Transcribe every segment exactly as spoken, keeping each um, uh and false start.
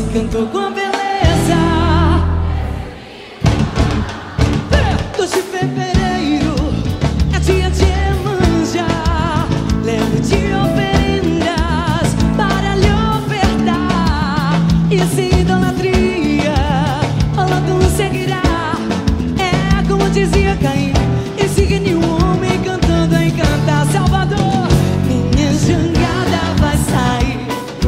canto com beleza. dois de fevereiro é dia de Iemanjá. Lembro de oferendas para lhe ofertar. E se idolatria rolando seguirá. É como dizia Caim, insigne o homem cantando a encantar. Salvador, minha jangada vai sair.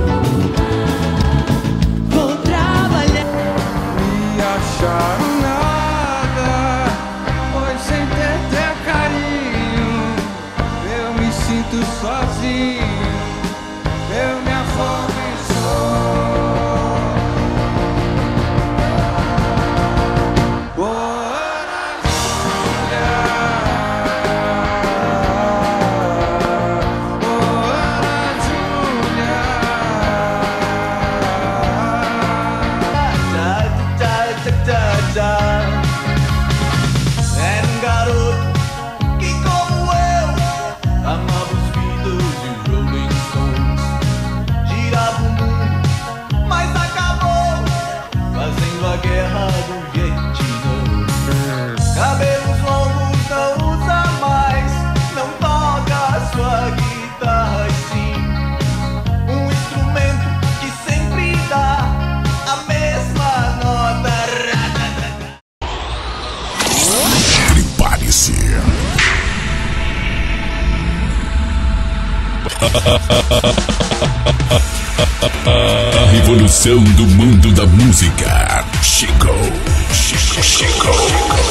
Vou trabalhar. Me acharam nada, pois sem ter teu carinho eu me sinto sozinho, eu me afogo em sol. Era um garoto que, como eu, amava os Beatles e os Rolling Stones. Girava o mundo, mas acabou fazendo a guerra do Vietnã. Cabelos longos não usa mais, não toca sua guitarra e sim um instrumento que sempre dá a mesma nota. Prepare-se. A revolução do mundo da música chegou, chegou, chegou.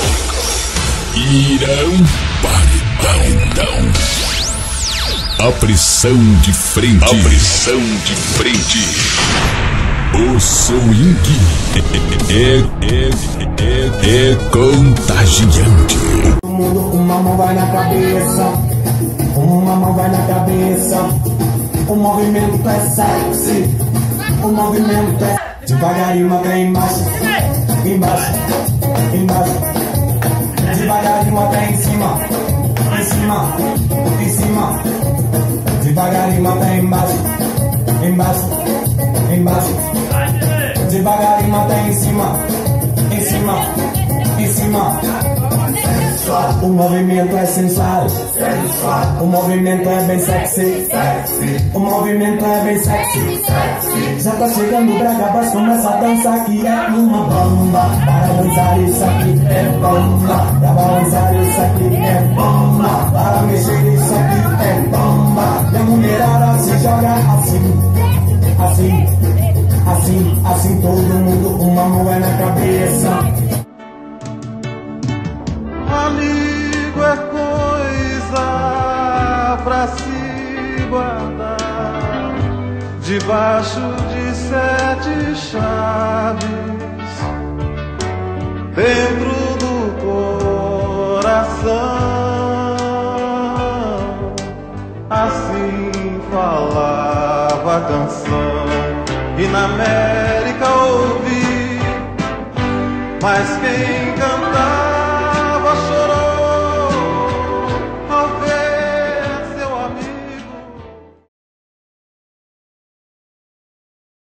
Irão paredão. A pressão de frente. A pressão de frente. O swing é, é, é, é contagiante. Todo mundo, uma mão vai na cabeça, uma mão vai na cabeça. O movimento é sexy, o movimento é devagarinho, até embaixo, embaixo, embaixo. Devagarinho até em cima, em cima, em cima. Devagarinho até embaixo, embaixo, embaixo. Devagarinho até em cima, em cima, em cima. O movimento é sensual, o movimento é bem sexy, o movimento é bem sexy. Já tá chegando o Bragabas, começa a dançar que é uma bomba. Para dançar isso aqui é bomba, para balançar isso aqui é bomba, para mexer isso aqui é bomba. E a mulherada se joga assim, assim, assim, assim. Todo mundo, uma mão é na cabeça. Amigo é coisa pra se guardar debaixo de sete chaves, dentro do coração. Assim falava a canção e na América ouvi, mas quem cantava